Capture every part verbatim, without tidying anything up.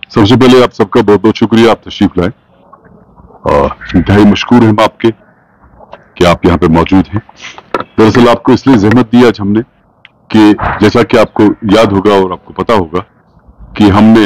सबसे पहले आप सबका बहुत बहुत शुक्रिया, आप तशरीफ लाए और इंतहाई मशकूर हैं हम आपके कि आप यहाँ पे मौजूद हैं। दरअसल आपको इसलिए जहमत दी आज हमने कि जैसा कि आपको याद होगा और आपको पता होगा कि हमने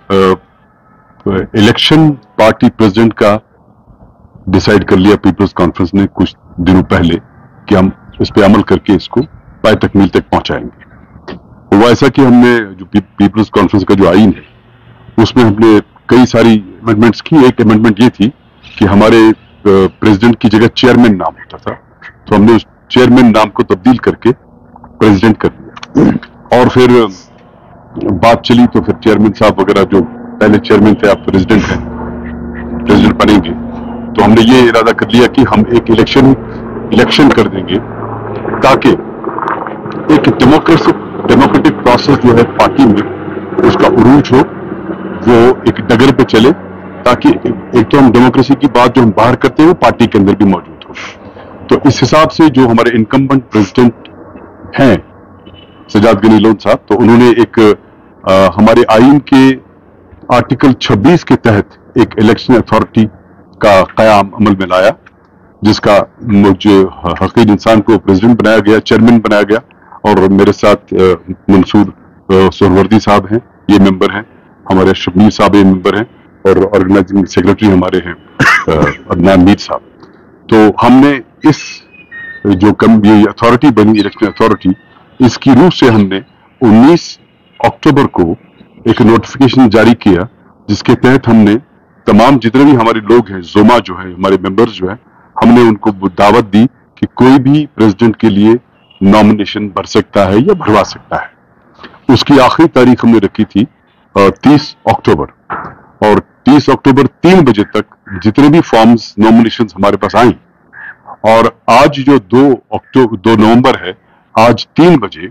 इलेक्शन पार्टी प्रेसिडेंट का डिसाइड कर लिया पीपल्स कॉन्फ्रेंस ने कुछ दिनों पहले कि हम इस पे अमल करके इसको पाए तकमील तक पहुंचाएंगे। हुआ ऐसा कि हमने जो पीपल्स कॉन्फ्रेंस का जो आईन है उसमें हमने कई सारी अमेंडमेंट्स की। एक अमेंडमेंट ये थी कि हमारे प्रेसिडेंट की जगह चेयरमैन नाम होता था, तो हमने उस चेयरमैन नाम को तब्दील करके प्रेसिडेंट कर दिया। और फिर बात चली तो फिर चेयरमैन साहब वगैरह जो पहले चेयरमैन थे आप प्रेसिडेंट हैं, प्रेसिडेंट बनेंगे, तो हमने ये इरादा कर लिया कि हम एक इलेक्शन इलेक्शन कर देंगे ताकि एक डेमोक्रेटिक डेमोक्रेटिक प्रोसेस जो है पार्टी में उसका उरूज हो, वो एक डगर पे चले, ताकि एक तो हम डेमोक्रेसी की बात जो हम बाहर करते हैं वो पार्टी के अंदर भी मौजूद हो। तो इस हिसाब से जो हमारे इनकम्बेंट प्रेसिडेंट हैं सजाद गनी लोन साहब, तो उन्होंने एक आ, हमारे आईन के आर्टिकल छब्बीस के तहत एक इलेक्शन अथॉरिटी का कयाम अमल में लाया, जिसका मुझे हकीर इंसान को प्रेसिडेंट बनाया गया, चेयरमैन बनाया गया, और मेरे साथ मंसूर सोहरवर्दी साहब हैं, ये मेंबर हैं, हमारे शबीर साहब ये मेंबर हैं, और ऑर्गेनाइजिंग सेक्रेटरी हमारे हैं अदनान मीर साहब। तो हमने इस जो कम ये अथॉरिटी बनी इलेक्शन अथॉरिटी, इसकी रूह से हमने उन्नीस अक्टूबर को एक नोटिफिकेशन जारी किया, जिसके तहत हमने तमाम जितने भी हमारे लोग हैं, जोमा जो है हमारे मेंबर्स जो है, हमने उनको दावत दी कि कोई भी प्रेसिडेंट के लिए नॉमिनेशन भर सकता है या भरवा सकता है। उसकी आखिरी तारीख हमने रखी थी तीस अक्टूबर, और तीस अक्टूबर तीन बजे तक जितने भी फॉर्म्स नॉमिनेशंस हमारे पास आई, और आज जो दो अक्टूबर दो नवंबर है, आज तीन बजे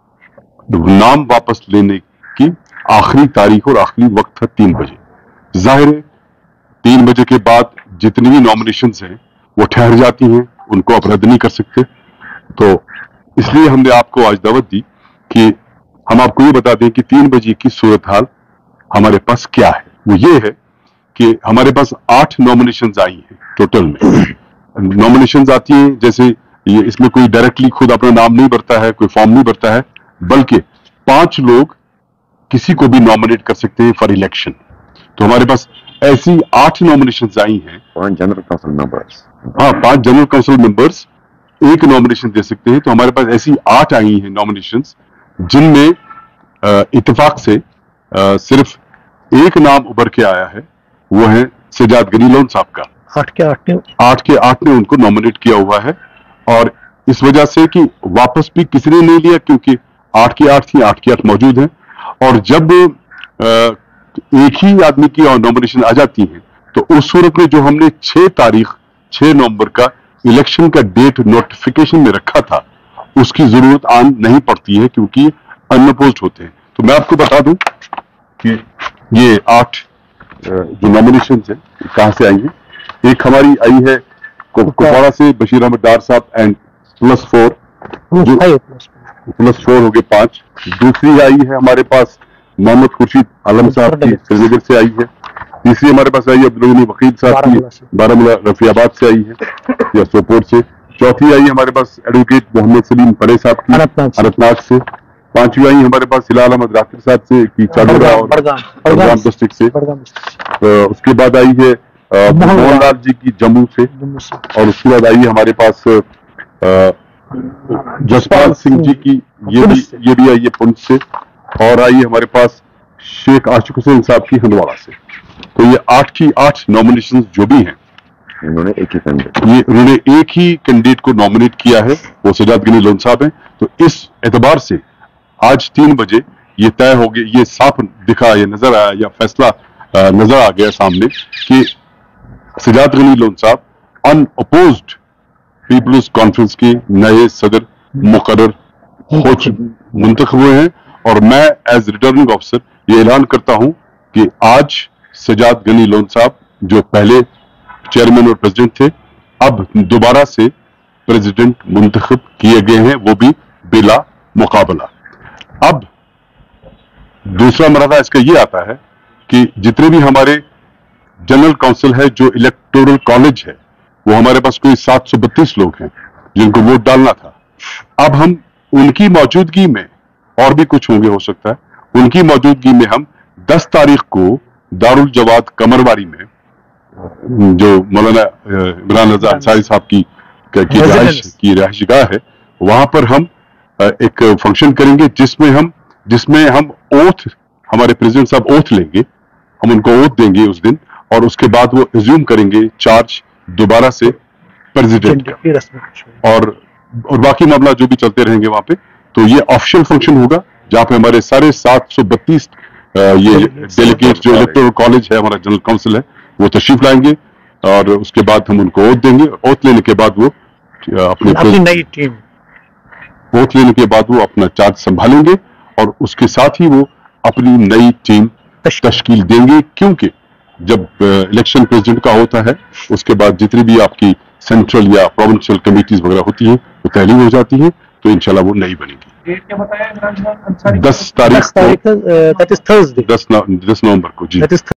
नाम वापस लेने की आखिरी तारीख और आखिरी वक्त था तीन बजे। जाहिर है तीन बजे के बाद जितनी भी नॉमिनेशंस हैं वो ठहर जाती हैं, उनको आप रद्द नहीं कर सकते। तो इसलिए हमने आपको आज दावत दी कि हम आपको ये बता दें कि तीन बजे की सूरत हाल हमारे पास क्या है। वो ये है कि हमारे पास आठ नॉमिनेशंस आई हैं टोटल में। नॉमिनेशंस आती हैं जैसे ये, इसमें कोई डायरेक्टली खुद अपना नाम नहीं भरता है, कोई फॉर्म नहीं भरता है, बल्कि पांच लोग किसी को भी नॉमिनेट कर सकते हैं फॉर इलेक्शन। तो हमारे पास ऐसी आठ नॉमिनेशंस आई हैं। पांच जनरल काउंसिल मेंबर्स, हाँ पांच जनरल काउंसिल मेंबर्स एक नॉमिनेशन दे सकते हैं। तो हमारे पास ऐसी आठ आई हैं नॉमिनेशंस, जिनमें इत्तेफाक से आ, सिर्फ एक नाम उभर के आया है, वो है सजाद गनी लोन साहब का। आठ के आठ ने आठ के आठ ने उनको नॉमिनेट किया हुआ है, और इस वजह से कि वापस भी किसी ने नहीं लिया, क्योंकि आठ की आठ थी, आठ की आठ मौजूद है। और जब आ, एक ही आदमी की नॉमिनेशन आ जाती है, तो उस सूरत में जो हमने छह तारीख छह नवंबर का इलेक्शन का डेट नोटिफिकेशन में रखा था, उसकी जरूरत आन नहीं पड़ती है, क्योंकि अनअपोज्ड होते हैं। तो मैं आपको बता दूं कि ये आठ जो नॉमिनेशन है कहां से आई है। एक हमारी आई है कुपवाड़ा से बशीर अहमद डार साहब एंड प्लस फोर, जो प्लस फोर हो गए पांच। दूसरी आई है हमारे पास मोहम्मद खुर्शीद आलम साहब की श्रीनगर से आई है। तीसरी हमारे पास आई है अब्दुल गनी वकील साहब की बारामूला रफियाबाद से आई है या सोपोर से। चौथी आई हमारे पास एडवोकेट मोहम्मद सलीम पड़े साहब की अनंतनाग से। पांचवी आई हमारे पास हिलाल अहमद राकिब साहब से की चादरा और बड़गाम डिस्ट्रिक्ट से। तो उसके बाद आई है मोहनलाल जी की जम्मू से, और उसके बाद आई है हमारे पास जसपाल सिंह जी की, ये भी ये भी आई है पुंछ से, और आई है हमारे पास शेख आशिक हुसैन साहब की हंदवाड़ा से। तो ये आठ की आठ नॉमिनेशंस जो भी हैं, इन्होंने एक ही कैंडिडेट ये उन्होंने एक ही कैंडिडेट को नॉमिनेट किया है, वो सजाद गनी लोन साहब हैं। तो इस एतबार से आज तीन बजे ये तय हो गया, ये साफ दिखा, ये नजर आया, या फैसला नजर आ गया सामने कि सजाद गनी लोन साहब अनअपोज्ड पीपल्स कॉन्फ्रेंस के नए सदर मुकर्रर हो मुंतखब हुए हैं। और मैं एज रिटर्निंग ऑफिसर ये ऐलान करता हूं कि आज सजाद गनी लोन साहब जो पहले चेयरमैन और प्रेसिडेंट थे, अब दोबारा से प्रेसिडेंट मुंतखब किए गए हैं, वो भी बिला मुकाबला। अब दूसरा मरहला इसका ये आता है کہ جتنے بھی ہمارے جنرل کونسل ہے جو الیکٹورل کالج ہے وہ ہمارے پاس کوئی سات سو بتیس لوگ ہیں جن کو ووٹ ڈالنا تھا. اب ہم ان کی موجودگی میں اور بھی کچھ ہوں گے ہو سکتا ہے ان کی موجودگی میں ہم دس تاریخ کو دارالجواد کمرواری میں جو مولانا عمران رضا انصاری صاحب کی کی رہائش کی رہائش گاہ ہے وہاں پر ہم ایک فنکشن کریں گے جس میں ہم جس میں ہم اوتھ ہمارے پریزیڈنٹ صاحب اوتھ لیں گے. ہم ان کو اوتھ دیں گے اس دن اور اس کے بعد وہ ایزیوم کریں گے چارج دوبارہ سے پریزیڈنٹ کا اور اور باقی معاملہ جو بھی چلتے رہیں گے وہاں پہ. تو یہ آفیشیل فنکشن ہوگا جہاں پہ ہمارے سارے سات سو بتیس یہ ڈیلیگیٹ جو الیکٹورل کالج ہے ہمارا جنرل کونسل ہے وہ تشریف لائیں گے اور اس کے بعد ہم ان کو اوتھ دیں گے. اوتھ لینے کے بعد وہ اپنی نئی ٹیم اوتھ لینے کے بعد وہ اپنا چارج سنبھالیں گے اور اس کے ساتھ ہی وہ اپنی نئی ٹیم تشکیل دیں گے کیونکہ جب الیکشن پریزیڈنٹ کا ہوتا ہے اس کے بعد جتنی بھی آپ کی سینٹرل یا پروونشل کمیٹیز وغیرہ ہوتی ہیں وہ تحلیل ہو جاتی ہیں تو انشاءاللہ وہ نہیں بنے گی. دس تاریخ کو دس نومبر کو جی